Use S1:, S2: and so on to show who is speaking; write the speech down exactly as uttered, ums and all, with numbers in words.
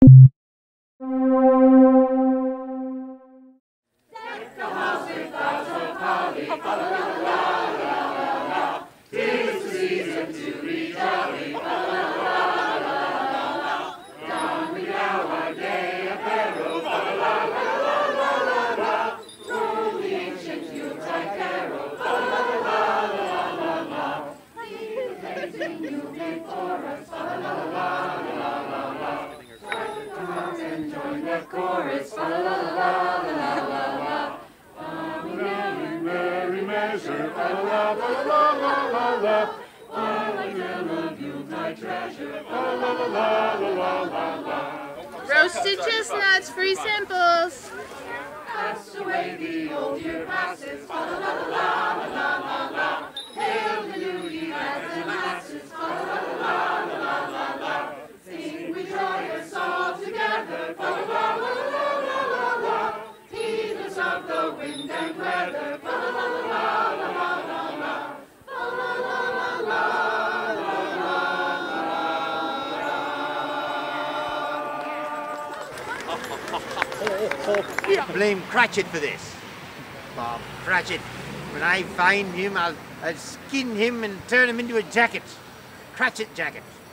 S1: Deck the house with boughs of holly, fa la la la la la la. 'Tis the season to be jolly, fa la la la la la. Don we now our gay apparel, fa la la la la la la. Roll the ancient Yuletide carol, fa la la la la la la. Leave the blazing Yule made for us, fa la la la la la la. Come and join the chorus, fa la la la la la la. On a merry, merry measure, fa la la la la la la. While I tell of Yuletide treasure, fa la la la la la la.
S2: Roasted chestnuts, free samples.
S1: Pass away the old year passes, fa la la la la la la la. Hail the new year and lasses, fa la la la la la la. Sing we joyous all together, fa la la la la la la. Heedless of the wind and weather, fa la la la la la la la. Fa la la la la la
S3: la. Blame Cratchit for this. Bob Cratchit. When I find him, I'll, I'll skin him and turn him into a jacket. Cratchit jacket.